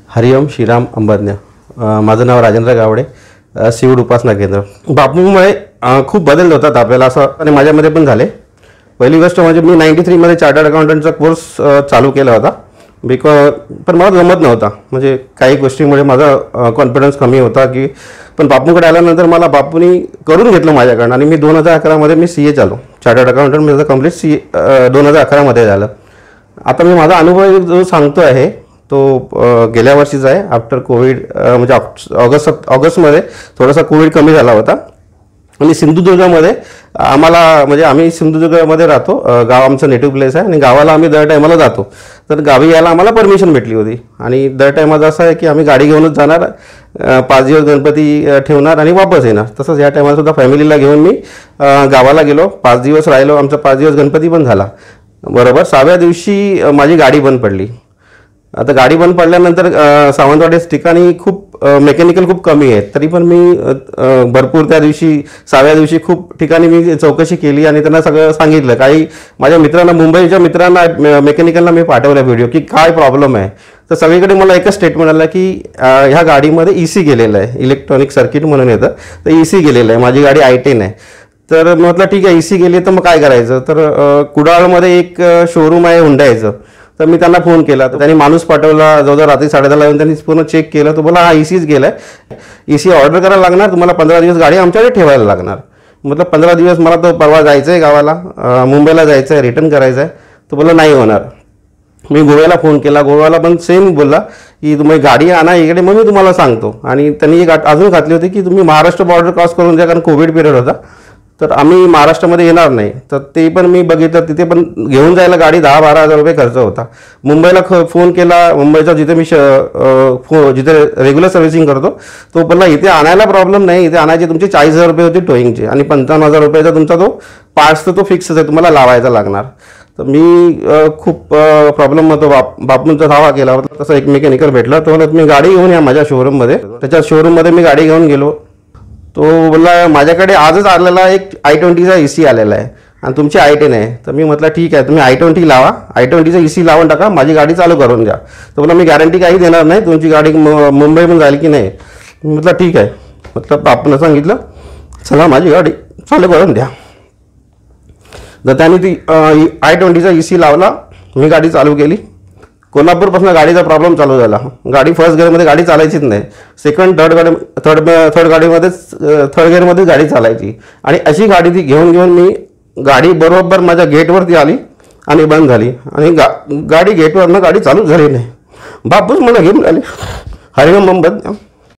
हरिओम श्रीराम अंबज्ञ। माझं नाव राजेंद्र गावडे, शिवड उपासना केंद्र। बापूमुळे खूप बदल होतात आपल्याला असं आणि माझ्यामध्ये पण झाले। पहिली गोष्ट म्हणजे मी 93 मध्ये चार्टर्ड अकाउंटंटचा कोर्स चालू केला होता, पण मला जमत नव्हता। म्हणजे काही गोष्टींमुळे माझा कॉन्फिडन्स कमी होता की पण बापूंकडे आल्यानंतर मला बापूंनी करून घेतलं माझ्याकडून आणि मी 2011 मध्ये मी सीए झालो। चार्टर्ड अकाउंटंट माझं कंप्लीट सीए 2011 मध्ये झालं। आता मी माझा अनुभव जो सांगतो आहे तो गेल्या वर्षीचा आहे। आफ्टर कोविड म्हणजे ऑगस्टमध्ये थोडासा कोविड कमी झाला होता आणि सिंधुदुर्गमध्ये आम्हाला म्हणजे आम्ही सिंधुदुर्गमध्ये राहतो, गाव आमचं नेटिव्ह प्लेस आहे आणि गावाला आम्ही दर टायमाला जातो। तर गावी यायला आम्हाला परमिशन भेटली होती आणि दर टायमाचं असं आहे की आम्ही गाडी घेऊनच जाणार, 5 दिवस गणपती ठेवणार आणि वापस येणार। तसंच या टायमाला सुद्धा फॅमिलीला घेऊन मी गावाला गेलो, 5 दिवस राहिलो। आमचा 5 दिवस गणपती पण झाला। बरोबर 6व्या दिवशी माझी गाडी बंद पडली। आता गाडी बंद पडल्यानंतर सावंतवाडी ठिकाणी खूप मेकॅनिकल खूप कमी आहेत, तरी पण मी भरपूर त्या दिवशी 6व्या दिवशी खूप ठिकाणी मी चौकशी केली आणि त्यांना सगळं सांगितलं। काही माझ्या मित्रांना, मुंबईच्या मित्रांना, मेकॅनिकलला मी पाठवला व्हिडिओ की काय प्रॉब्लेम आहे। तर सगळीकडे मला एकच स्टेटमेंट आलं की ह्या गाडीमध्ये EC गेलेलं आहे, इलेक्ट्रॉनिक सर्किट म्हणून येतं, तर EC गेलेलं आहे। माझी गाडी I10 आहे। तर म्हटलं ठीक आहे, EC गेली तर मग काय करायचं। तर कुडाळमध्ये एक शोरूम आहे हुंडाईचं, तर मी त्यांना फोन केला। तर त्यांनी माणूस पाठवला, जवळजवळ रात्री 10:30ला येऊन त्यांनी पूर्ण चेक केलं। तो बोला हा ECच गेलाय, EC ऑर्डर करायला लागणार, तुम्हाला 15 दिवस गाडी आमच्याकडे ठेवायला लागणार। म्हटलं 15 दिवस, मला तर परवा जायचं आहे गावाला, मुंबईला जायचं आहे, रिटर्न करायचं आहे। तो बोला नाही होणार। मी गोव्याला फोन केला, गोव्याला पण सेम बोलला की तुम्ही गाडी आणा इकडे, मग मी तुम्हाला सांगतो। आणि त्यांनी एक अजून घातली होती की तुम्ही महाराष्ट्र बॉर्डर क्रॉस करून द्या, कारण कोविड पिरियड होता, तर आम्ही महाराष्ट्रामध्ये येणार नाही। तर ते पण मी बघितलं, तिथे पण घेऊन जायला गाडी 10-12 हजार रुपये खर्च होता। मुंबईला फोन केला, मुंबईचा जिथे मी जिथे रेग्युलर सर्व्हिसिंग करतो तो बोलला इथे आणायला प्रॉब्लेम नाही, इथे आणायचे तुमचे 40,000 रुपये होते टोईंगचे आणि 55,000 रुपयाचा तुमचा तो पार्ट्स तो फिक्स आहे, तुम्हाला लावायचा लागणार। तर मी खूप प्रॉब्लेम होतो, बापूंचा धावा केला होता। तसा एक मेकॅनिकल भेटला, तो म्हणत तुम्ही गाडी घेऊन या माझ्या शोरूममध्ये। त्याच्या शोरूममध्ये मी गाडी घेऊन गेलो। तो बोलला माझ्याकडे आजच आलेला एक I20चा EC आलेला आहे आणि तुमची I10 आहे। तर मी म्हटलं ठीक आहे, तुम्ही I20 लावा, I20चा EC लावून टाका, माझी गाडी चालू करून द्या। तर बोला मी गॅरंटी काही देणार नाही, तुमची गाडी मुंबई पण जाईल की नाही। म्हटलं ठीक आहे। म्हटलं आपण सांगितलं चला माझी गाडी चालू करून द्या। तर त्यांनी ती I20चा EC लावला, मी गाडी चालू केली। कोल्हापूरपासून गाडीचा प्रॉब्लेम चालू झाला। गाडी फर्स्ट गिअरमध्ये गाडी चालायचीच नाही, सेकंड थर्ड गिअरमध्ये गाडी चालायची आणि अशी गाडी ती घेऊन मी गाडी बरोबर माझ्या गेटवरती आली आणि बंद झाली आणि गाडी गेटवरनं गाडी चालू झाली नाही। बापूच मला घेऊन आले। हरिओम अंबज्ञ।